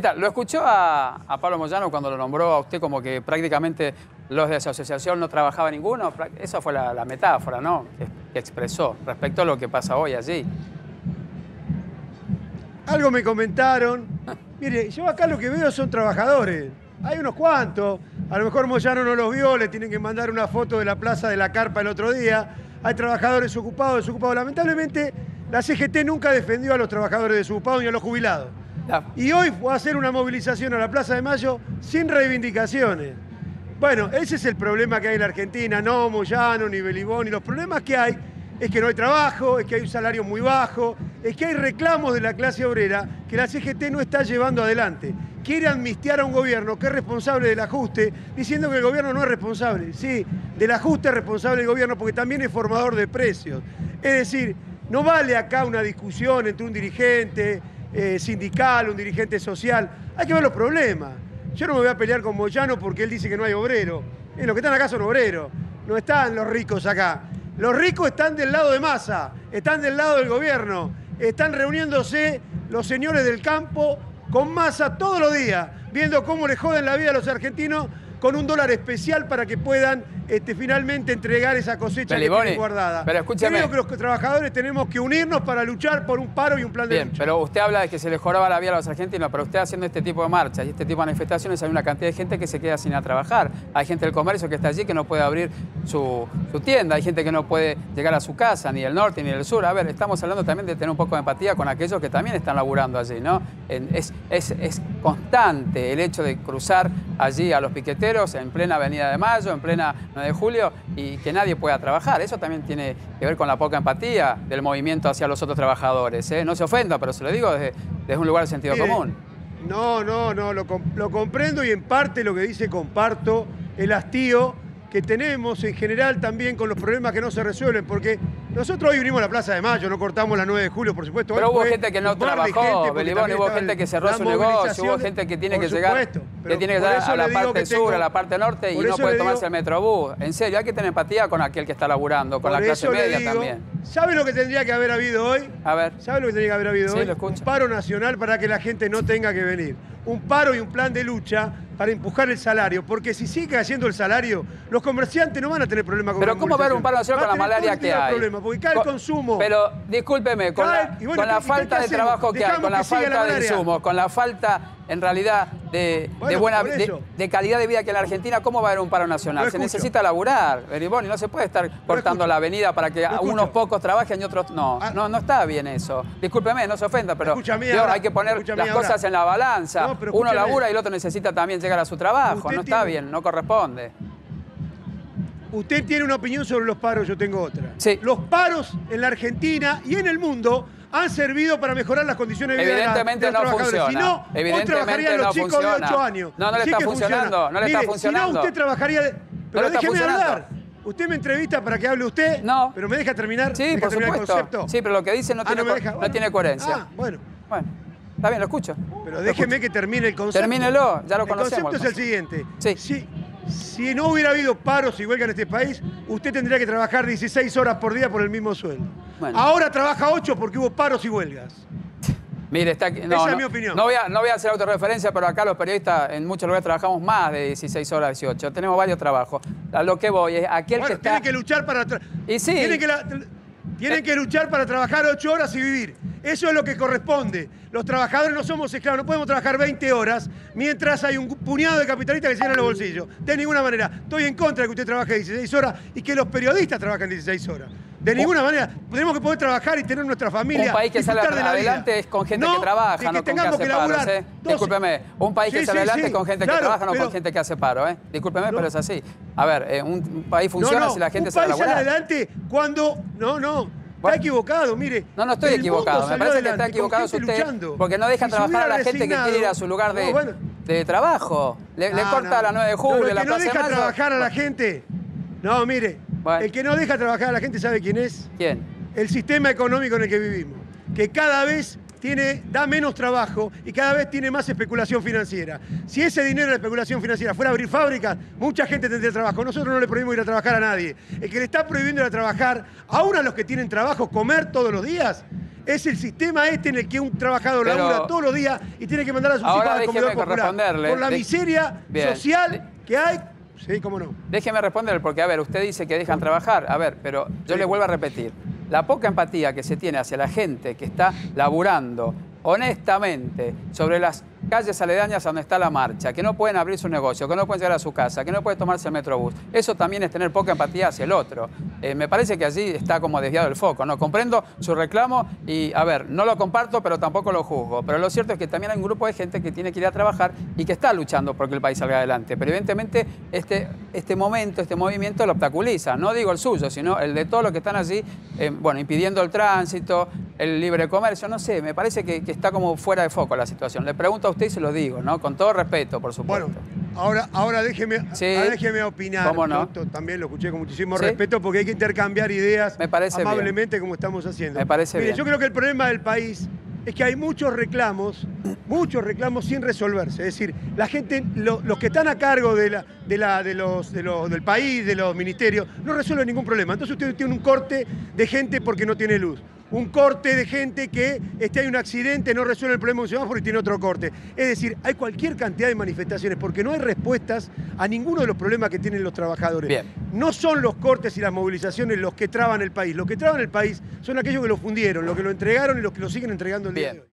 ¿Lo escuchó a Pablo Moyano cuando lo nombró a usted como que prácticamente los de su asociación no trabajaba ninguno? Esa fue la metáfora, ¿no? Que expresó respecto a lo que pasa hoy allí. Algo me comentaron. Mire, yo acá lo que veo son trabajadores. Hay unos cuantos. A lo mejor Moyano no los vio, le tienen que mandar una foto de la plaza de la Carpa el otro día. Hay trabajadores ocupados, desocupados. Lamentablemente, la CGT nunca defendió a los trabajadores desocupados ni a los jubilados. Y hoy fue a hacer una movilización a la Plaza de Mayo sin reivindicaciones. Bueno, ese es el problema que hay en la Argentina. No Moyano, ni Belibón, ni los problemas que hay es que no hay trabajo, es que hay un salario muy bajo, es que hay reclamos de la clase obrera que la CGT no está llevando adelante. Quiere amnistiar a un gobierno que es responsable del ajuste, diciendo que el gobierno no es responsable. Sí, del ajuste es responsable el gobierno porque también es formador de precios. Es decir, no vale acá una discusión entre un dirigente sindical, un dirigente social. Hay que ver los problemas. Yo no me voy a pelear con Moyano porque él dice que no hay obrero. Los que están acá son obreros, no están los ricos acá. Los ricos están del lado de Massa, están del lado del gobierno, están reuniéndose los señores del campo con Massa todos los días, viendo cómo le joden la vida a los argentinos con un dólar especial para que puedan finalmente entregar esa cosecha que tienen guardada. Pero escúcheme. Creo que los trabajadores tenemos que unirnos para luchar por un paro y un plan de lucha. Pero usted habla de que se les joraba la vida a los argentinos, pero usted haciendo este tipo de marchas y este tipo de manifestaciones hay una cantidad de gente que se queda sin ir a trabajar. Hay gente del comercio que está allí que no puede abrir su tienda, hay gente que no puede llegar a su casa, ni del norte ni del sur. A ver, estamos hablando también de tener un poco de empatía con aquellos que también están laburando allí, ¿no? Es constante el hecho de cruzar allí a los piqueteros en plena Avenida de Mayo, en plena 9 de julio, y que nadie pueda trabajar. Eso también tiene que ver con la poca empatía del movimiento hacia los otros trabajadores, ¿eh? No se ofenda, pero se lo digo desde un lugar de sentido común. No, lo comprendo y en parte lo que dice comparto el hastío que tenemos en general también con los problemas que no se resuelven, porque nosotros hoy vinimos a la Plaza de Mayo, no cortamos la 9 de julio, por supuesto. Pero hubo gente que no trabajó, Belibón, hubo gente que cerró su negocio, hubo gente que tiene que llegar, a la parte sur, a la parte norte y no puede tomarse el metrobús. En serio, hay que tener empatía con aquel que está laburando, con la clase media también. ¿Sabe lo que tendría que haber habido hoy? A ver. ¿Sabe lo que tendría que haber habido hoy? Lo escucho. Un paro nacional para que la gente no tenga que venir. Un paro y un plan de lucha para empujar el salario, porque si sigue haciendo el salario, los comerciantes no van a tener problema con la Pero ¿cómo va a haber un paro nacional con la malaria que hay? Porque cae el consumo. Pero discúlpeme, con la falta de trabajo que hay, con la falta de insumos, con la falta en realidad de calidad de vida que en la Argentina, ¿cómo va a haber un paro nacional? Se necesita laburar, Belibón, y no se puede estar cortando la avenida para que unos pocos trabajen y otros no. No está bien eso. Discúlpeme, no se ofenda, pero hay que poner las cosas en la balanza. Uno labura y el otro necesita también llegar a su trabajo. No está bien, no corresponde. Usted tiene una opinión sobre los paros, yo tengo otra. Sí. Los paros en la Argentina y en el mundo han servido para mejorar las condiciones de vida de los trabajadores. Funciona. Si no, hoy trabajarían los chicos de 8 años. No le está funcionando. No le está funcionando. Si no, usted trabajaría... Pero déjeme hablar. Usted me entrevista para que hable usted, pero ¿me deja terminar? Sí, por supuesto. Sí, pero lo que dice no tiene coherencia. Bueno. Está bien, lo escucho. Pero déjeme que termine el concepto. Termínelo, ya lo conocemos. El concepto es el siguiente. Sí. Si no hubiera habido paros y huelga en este país, usted tendría que trabajar 16 horas por día por el mismo sueldo. Bueno. Ahora trabaja 8 porque hubo paros y huelgas. Mire, esa es mi opinión. No voy a hacer autorreferencia, pero acá los periodistas en muchos lugares trabajamos más de 16 horas, 18. Tenemos varios trabajos. A lo que voy es aquel que está... Tiene que luchar para... Y sí. Tienen que luchar para trabajar 8 horas y vivir. Eso es lo que corresponde. Los trabajadores no somos esclavos, no podemos trabajar 20 horas mientras hay un puñado de capitalistas que se llenan los bolsillos. De ninguna manera. Estoy en contra de que usted trabaje 16 horas y que los periodistas trabajen 16 horas. De ninguna manera. Tenemos que poder trabajar y tener nuestra familia. Un país que sale adelante es con gente que trabaja, no con gente que hace paros. Discúlpeme, un país que sale adelante es con gente que trabaja, no con gente que hace paro. Discúlpeme, pero es así. A ver, un país funciona si la gente sale a laburar. Un país sale adelante cuando... Está equivocado, mire. No estoy equivocado. Me parece que está equivocado usted porque no deja trabajar a la gente que quiere ir a su lugar de trabajo. Le corta a la 9 de julio, la Plaza de Mayo. ¿El que no deja trabajar a la gente? No, mire. El que no deja trabajar a la gente, ¿sabe quién es? ¿Quién? El sistema económico en el que vivimos. Que cada vez da menos trabajo y cada vez tiene más especulación financiera. Si ese dinero de la especulación financiera fuera a abrir fábricas, mucha gente tendría trabajo. Nosotros no le prohibimos ir a trabajar a nadie. El que le está prohibiendo ir a trabajar, aún a los que tienen trabajo, comer todos los días, Es el sistema este en el que un trabajador Pero labura todos los días y tiene que mandar a sus hijos ahora al comedor déjeme popular. responderle. Por la miseria Bien. social que hay. Sí, cómo no. Déjeme responder, porque, a ver, usted dice que dejan trabajar. A ver, pero yo le vuelvo a repetir. La poca empatía que se tiene hacia la gente que está laburando honestamente sobre las calles aledañas a donde está la marcha, que no pueden abrir su negocio, que no pueden llegar a su casa, que no pueden tomarse el metrobús. Eso también es tener poca empatía hacia el otro. Me parece que allí está como desviado el foco, ¿no? Comprendo su reclamo y, a ver, no lo comparto, pero tampoco lo juzgo. Pero lo cierto es que también hay un grupo de gente que tiene que ir a trabajar y que está luchando porque el país salga adelante. Pero evidentemente este movimiento lo obstaculiza. No digo el suyo, sino el de todos los que están allí, bueno, impidiendo el tránsito, el libre comercio, no sé, me parece que está como fuera de foco la situación. Le pregunto a usted y se lo digo, ¿no? Con todo respeto, por supuesto. Bueno, ahora déjeme opinar. ¿Cómo no? También lo escuché con muchísimo respeto porque hay que intercambiar ideas amablemente como estamos haciendo. Me parece bien. Yo creo que el problema del país es que hay muchos reclamos sin resolverse. Es decir, la gente, los que están a cargo del país, de los ministerios, no resuelven ningún problema. Entonces usted tiene un corte de gente porque no tiene luz. Un corte de gente que hay un accidente, no resuelve el problema de un semáforo y tiene otro corte. Es decir, hay cualquier cantidad de manifestaciones porque no hay respuestas a ninguno de los problemas que tienen los trabajadores. Bien. No son los cortes y las movilizaciones los que traban el país. Los que traban el país son aquellos que lo fundieron, los que lo entregaron y los que lo siguen entregando el día de hoy.